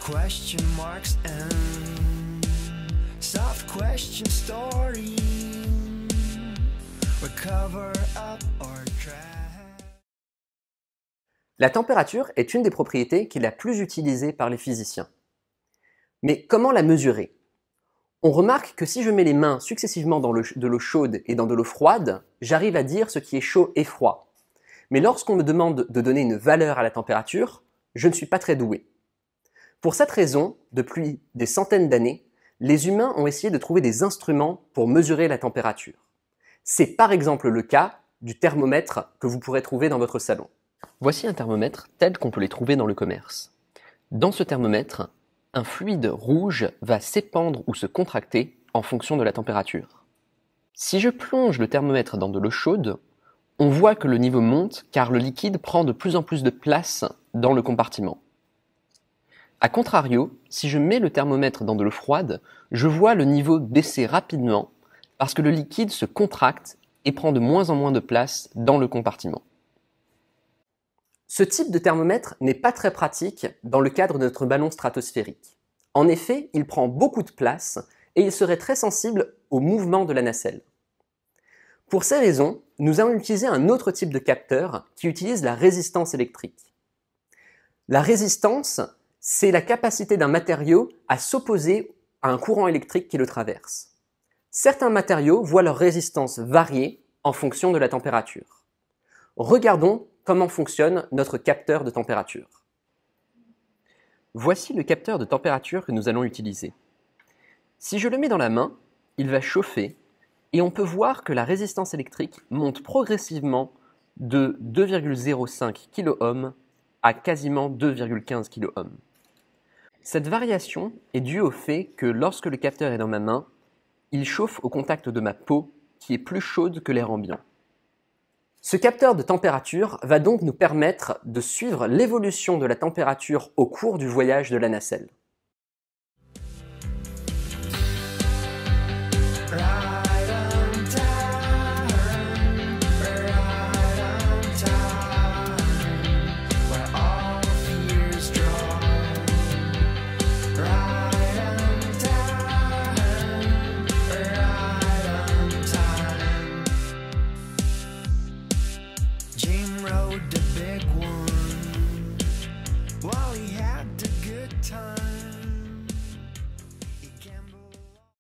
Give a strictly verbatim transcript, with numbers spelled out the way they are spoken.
question marks and soft question story. We cover up our track. La température est une des propriétés qui est la plus utilisée par les physiciens. Mais comment la mesurer? On remarque que si je mets les mains successivement dans le, de l'eau chaude et dans de l'eau froide, j'arrive à dire ce qui est chaud et froid. Mais lorsqu'on me demande de donner une valeur à la température, je ne suis pas très doué. Pour cette raison, depuis des centaines d'années, les humains ont essayé de trouver des instruments pour mesurer la température. C'est par exemple le cas du thermomètre que vous pourrez trouver dans votre salon. Voici un thermomètre tel qu'on peut les trouver dans le commerce. Dans ce thermomètre, un fluide rouge va s'épandre ou se contracter en fonction de la température. Si je plonge le thermomètre dans de l'eau chaude, on voit que le niveau monte car le liquide prend de plus en plus de place dans le compartiment. A contrario, si je mets le thermomètre dans de l'eau froide, je vois le niveau baisser rapidement parce que le liquide se contracte et prend de moins en moins de place dans le compartiment. Ce type de thermomètre n'est pas très pratique dans le cadre de notre ballon stratosphérique. En effet, il prend beaucoup de place et il serait très sensible au mouvement de la nacelle. Pour ces raisons, nous allons utiliser un autre type de capteur qui utilise la résistance électrique. La résistance, c'est la capacité d'un matériau à s'opposer à un courant électrique qui le traverse. Certains matériaux voient leur résistance varier en fonction de la température. Regardons comment fonctionne notre capteur de température. Voici le capteur de température que nous allons utiliser. Si je le mets dans la main, il va chauffer et on peut voir que la résistance électrique monte progressivement de deux virgule zéro cinq kiloohms à quasiment deux virgule quinze kiloohms. Cette variation est due au fait que lorsque le capteur est dans ma main, il chauffe au contact de ma peau qui est plus chaude que l'air ambiant. Ce capteur de température va donc nous permettre de suivre l'évolution de la température au cours du voyage de la nacelle.